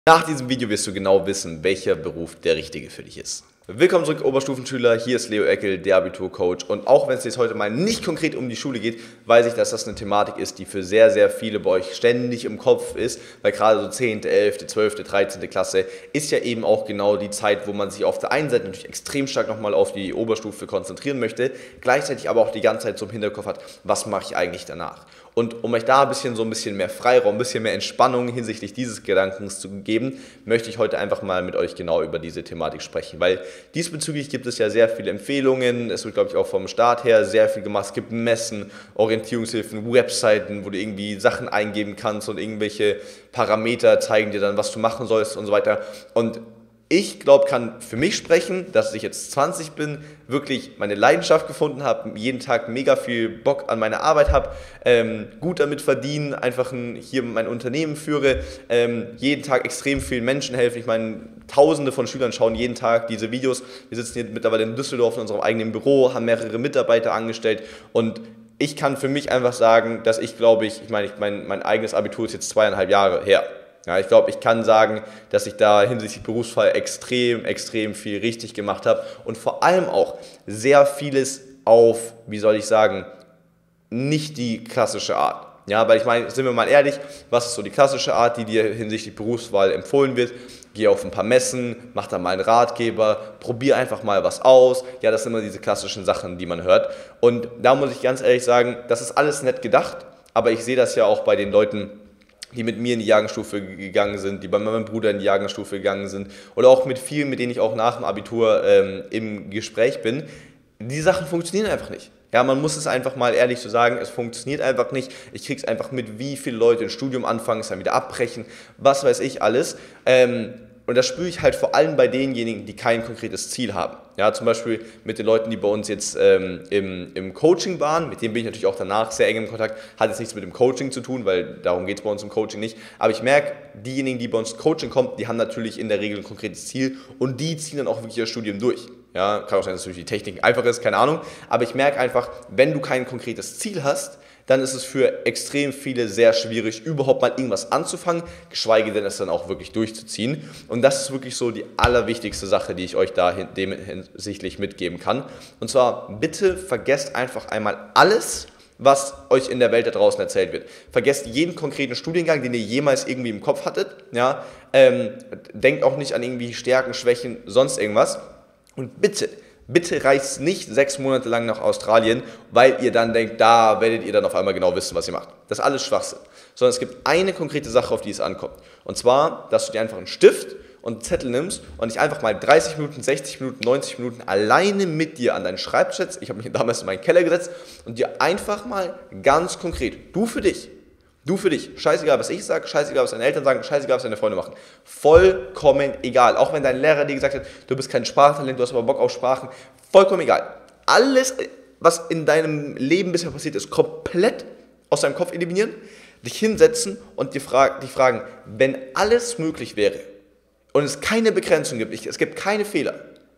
Nach diesem Video wirst du genau wissen, welcher Beruf der richtige für dich ist. Willkommen zurück, Oberstufenschüler, hier ist Leo Eckel, der Abiturcoach. Und auch wenn es jetzt heute mal nicht konkret um die Schule geht, weiß ich, dass das eine Thematik ist, die für sehr, sehr viele bei euch ständig im Kopf ist, weil gerade so 10., 11., 12., 13. Klasse ist ja eben auch genau die Zeit, wo man sich auf der einen Seite natürlich extrem stark nochmal auf die Oberstufe konzentrieren möchte, gleichzeitig aber auch die ganze Zeit so im Hinterkopf hat, was mache ich eigentlich danach? Und um euch da ein bisschen mehr Freiraum, ein bisschen mehr Entspannung hinsichtlich dieses Gedankens zu geben, möchte ich heute einfach mal mit euch genau über diese Thematik sprechen, weil diesbezüglich gibt es ja sehr viele Empfehlungen, es wird, glaube ich, auch vom Staat her sehr viel gemacht, es gibt Messen, Orientierungshilfen, Webseiten, wo du irgendwie Sachen eingeben kannst und irgendwelche Parameter zeigen dir dann, was du machen sollst und so weiter. Und ich glaube, kann für mich sprechen, dass ich jetzt 20 bin, wirklich meine Leidenschaft gefunden habe, jeden Tag mega viel Bock an meine Arbeit habe, gut damit verdienen, einfach hier mein Unternehmen führe, jeden Tag extrem vielen Menschen helfe. Ich meine, Tausende von Schülern schauen jeden Tag diese Videos. Wir sitzen hier mittlerweile in Düsseldorf in unserem eigenen Büro, haben mehrere Mitarbeiter angestellt und ich kann für mich einfach sagen, dass ich glaube, mein eigenes Abitur ist jetzt 2,5 Jahre her. Ja, ich glaube, ich kann sagen, dass ich da hinsichtlich Berufswahl extrem viel richtig gemacht habe und vor allem auch sehr vieles auf, wie soll ich sagen, nicht die klassische Art. Ja, weil ich meine, sind wir mal ehrlich, was ist so die klassische Art, die dir hinsichtlich Berufswahl empfohlen wird? Geh auf ein paar Messen, mach da mal einen Ratgeber, probier einfach mal was aus. Ja, das sind immer diese klassischen Sachen, die man hört. Und da muss ich ganz ehrlich sagen, das ist alles nett gedacht, aber ich sehe das ja auch bei den Leuten, die mit mir in die Jahrgangsstufe gegangen sind, die bei meinem Bruder in die Jahrgangsstufe gegangen sind oder auch mit vielen, mit denen ich auch nach dem Abitur im Gespräch bin. Die Sachen funktionieren einfach nicht. Ja, man muss es einfach mal ehrlich so sagen, es funktioniert einfach nicht. Ich krieg's einfach mit, wie viele Leute ein Studium anfangen, es dann wieder abbrechen, was weiß ich alles. Und das spüre ich halt vor allem bei denjenigen, die kein konkretes Ziel haben. Ja, zum Beispiel mit den Leuten, die bei uns jetzt im Coaching waren, mit denen bin ich natürlich auch danach sehr eng im Kontakt, hat jetzt nichts mit dem Coaching zu tun, weil darum geht es bei uns im Coaching nicht. Aber ich merke, diejenigen, die bei uns Coaching kommen, die haben natürlich in der Regel ein konkretes Ziel und die ziehen dann auch wirklich das Studium durch. Ja, kann auch sein, dass natürlich die Technik einfach ist, keine Ahnung. Aber ich merke einfach, wenn du kein konkretes Ziel hast, dann ist es für extrem viele sehr schwierig, überhaupt mal irgendwas anzufangen, geschweige denn es dann auch wirklich durchzuziehen. Und das ist wirklich so die allerwichtigste Sache, die ich euch da hinsichtlich mitgeben kann. Und zwar, bitte vergesst einfach einmal alles, was euch in der Welt da draußen erzählt wird. Vergesst jeden konkreten Studiengang, den ihr jemals irgendwie im Kopf hattet. Ja? Denkt auch nicht an irgendwie Stärken, Schwächen, sonst irgendwas. Und bitte reist nicht 6 Monate lang nach Australien, weil ihr dann denkt, da werdet ihr dann auf einmal genau wissen, was ihr macht. Das ist alles Schwachsinn. Sondern es gibt eine konkrete Sache, auf die es ankommt. Und zwar, dass du dir einfach einen Stift und einen Zettel nimmst und dich einfach mal 30 Minuten, 60 Minuten, 90 Minuten alleine mit dir an deinen Schreibtisch setzt. Ich habe mich damals in meinen Keller gesetzt und dir einfach mal ganz konkret, du für dich, scheißegal, was ich sage, scheißegal, was deine Eltern sagen, scheißegal, was deine Freunde machen. Vollkommen egal. Auch wenn dein Lehrer dir gesagt hat, du bist kein Sprachtalent, du hast aber Bock auf Sprachen, vollkommen egal. Alles, was in deinem Leben bisher passiert ist, komplett aus deinem Kopf eliminieren, dich hinsetzen und dich fragen, wenn alles möglich wäre und es keine Begrenzung gibt, es gibt keine Fehler,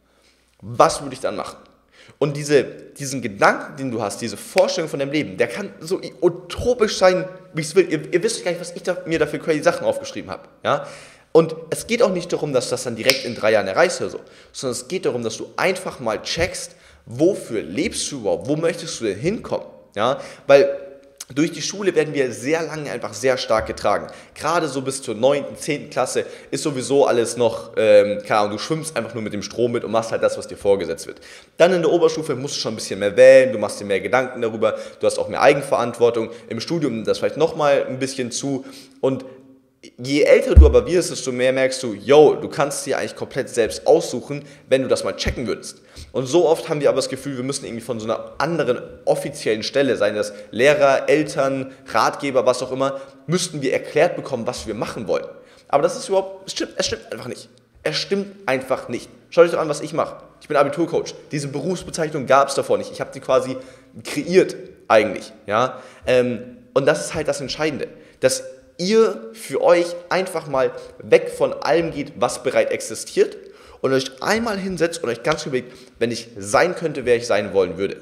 was würde ich dann machen? Und diesen Gedanken, den du hast, diese Vorstellung von deinem Leben, der kann so utopisch sein, wie es will. Ihr wisst gar nicht, was ich mir dafür crazy Sachen aufgeschrieben habe. Ja? Und es geht auch nicht darum, dass du das dann direkt in 3 Jahren erreichst oder so, sondern es geht darum, dass du einfach mal checkst, wofür lebst du überhaupt, wo möchtest du denn hinkommen? Ja? Weil durch die Schule werden wir sehr lange einfach sehr stark getragen. Gerade so bis zur 9., 10. Klasse ist sowieso alles noch, keine Ahnung, du schwimmst einfach nur mit dem Strom mit und machst halt das, was dir vorgesetzt wird. Dann in der Oberstufe musst du schon ein bisschen mehr wählen, du machst dir mehr Gedanken darüber, du hast auch mehr Eigenverantwortung. Im Studium nimmt das vielleicht nochmal ein bisschen zu und je älter du aber wirst, desto mehr merkst du, yo, du kannst dir eigentlich komplett selbst aussuchen, wenn du das mal checken würdest. Und so oft haben wir aber das Gefühl, wir müssen irgendwie von so einer anderen offiziellen Stelle, seien das Lehrer, Eltern, Ratgeber, was auch immer, müssten wir erklärt bekommen, was wir machen wollen. Aber das ist es stimmt einfach nicht. Es stimmt einfach nicht. Schaut euch doch an, was ich mache. Ich bin Abiturcoach. Diese Berufsbezeichnung gab es davor nicht. Ich habe sie quasi kreiert eigentlich. Ja? Und das ist halt das Entscheidende, dass ihr für euch einfach mal weg von allem geht, was bereits existiert und euch einmal hinsetzt und euch ganz überlegt, wenn ich sein könnte, wer ich sein wollen würde.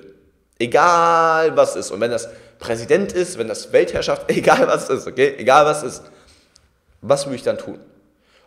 Egal was ist. Und wenn das Präsident ist, wenn das Weltherrschaft, egal was ist, okay? Egal was ist. Was würde ich dann tun?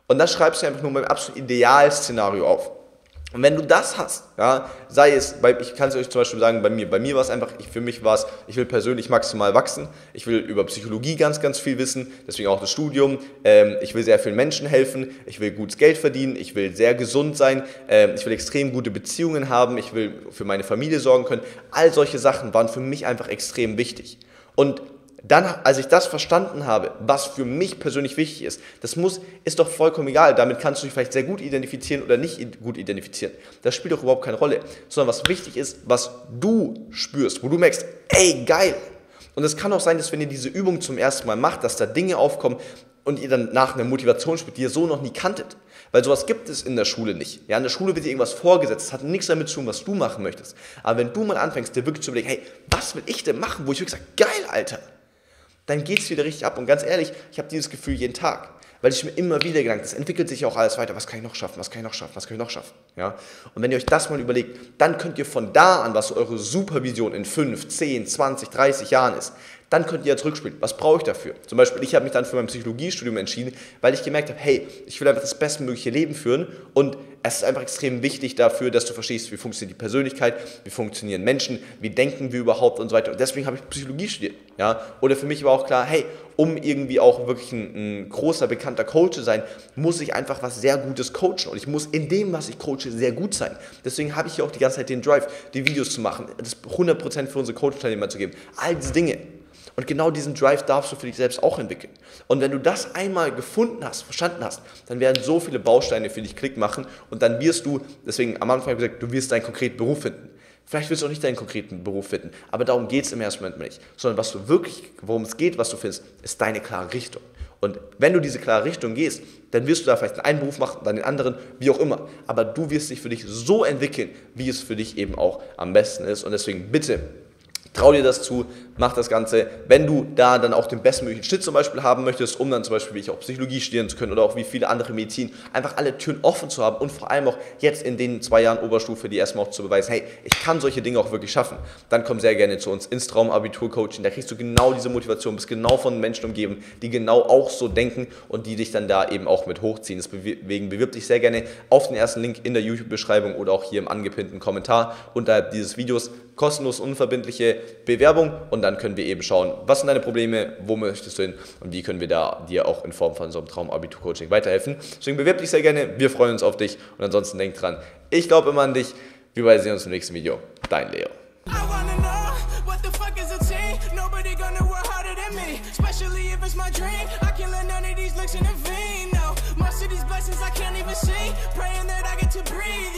Und das schreibst du einfach nur beim absoluten Idealszenario auf. Und wenn du das hast, ja, sei es, ich kann es euch zum Beispiel sagen, bei mir war es einfach, für mich war es, ich will persönlich maximal wachsen, ich will über Psychologie ganz, ganz viel wissen, deswegen auch das Studium, ich will sehr vielen Menschen helfen, ich will gutes Geld verdienen, ich will sehr gesund sein, ich will extrem gute Beziehungen haben, ich will für meine Familie sorgen können, all solche Sachen waren für mich einfach extrem wichtig. Und dann, als ich das verstanden habe, was für mich persönlich wichtig ist, ist doch vollkommen egal. Damit kannst du dich vielleicht sehr gut identifizieren oder nicht gut identifizieren. Das spielt doch überhaupt keine Rolle. Sondern was wichtig ist, was du spürst, wo du merkst, ey, geil. Und es kann auch sein, dass wenn ihr diese Übung zum ersten Mal macht, dass da Dinge aufkommen und ihr dann nach einer Motivation spürt, die ihr so noch nie kanntet. Weil sowas gibt es in der Schule nicht. Ja, in der Schule wird dir irgendwas vorgesetzt, das hat nichts damit zu tun, was du machen möchtest. Aber wenn du mal anfängst, dir wirklich zu überlegen, hey, was will ich denn machen, wo ich wirklich sage, geil, Alter, dann geht es wieder richtig ab. Und ganz ehrlich, ich habe dieses Gefühl jeden Tag, weil ich mir immer wieder gedacht, das entwickelt sich auch alles weiter. Was kann ich noch schaffen? Was kann ich noch schaffen? Was kann ich noch schaffen? Ja? Und wenn ihr euch das mal überlegt, dann könnt ihr von da an, was eure Supervision in 5, 10, 20, 30 Jahren ist, dann könnt ihr ja zurückspielen. Was brauche ich dafür? Zum Beispiel, ich habe mich dann für mein Psychologiestudium entschieden, weil ich gemerkt habe, hey, ich will einfach das bestmögliche Leben führen und es ist einfach extrem wichtig dafür, dass du verstehst, wie funktioniert die Persönlichkeit, wie funktionieren Menschen, wie denken wir überhaupt und so weiter. Und deswegen habe ich Psychologie studiert. Ja? Oder für mich war auch klar, hey, um irgendwie auch wirklich ein großer, bekannter Coach zu sein, muss ich einfach was sehr Gutes coachen. Und ich muss in dem, was ich coache, sehr gut sein. Deswegen habe ich hier auch die ganze Zeit den Drive, die Videos zu machen, das 100% für unsere Coach-Teilnehmer zu geben. All diese Dinge. Und genau diesen Drive darfst du für dich selbst auch entwickeln. Und wenn du das einmal gefunden hast, verstanden hast, dann werden so viele Bausteine für dich Klick machen und dann wirst du, deswegen am Anfang habe ich gesagt, du wirst deinen konkreten Beruf finden. Vielleicht wirst du auch nicht deinen konkreten Beruf finden, aber darum geht es im ersten Moment nicht. Sondern worum es geht, was du findest, ist deine klare Richtung. Und wenn du diese klare Richtung gehst, dann wirst du da vielleicht einen Beruf machen, dann den anderen, wie auch immer. Aber du wirst dich für dich so entwickeln, wie es für dich eben auch am besten ist. Und deswegen bitte, trau dir das zu, mach das Ganze. Wenn du da dann auch den bestmöglichen Schnitt zum Beispiel haben möchtest, um dann zum Beispiel wie ich auch Psychologie studieren zu können oder auch wie viele andere Medizin, einfach alle Türen offen zu haben und vor allem auch jetzt in den 2 Jahren Oberstufe, die erstmal auch zu beweisen, hey, ich kann solche Dinge auch wirklich schaffen, dann komm sehr gerne zu uns ins Traumabitur-Coaching. Da kriegst du genau diese Motivation, bist genau von Menschen umgeben, die genau auch so denken und die dich dann da eben auch mit hochziehen. Deswegen bewirb dich sehr gerne auf den ersten Link in der YouTube-Beschreibung oder auch hier im angepinnten Kommentar unterhalb dieses Videos. Kostenlos, unverbindliche Bewerbung und dann können wir eben schauen, was sind deine Probleme, wo möchtest du hin und wie können wir da dir auch in Form von so einem Traumabitur-Coaching weiterhelfen. Deswegen bewirb dich sehr gerne, wir freuen uns auf dich und ansonsten denk dran, ich glaube immer an dich. Wir sehen uns im nächsten Video. Dein Leo. Most of these blessings I can't even see, praying that I get to breathe.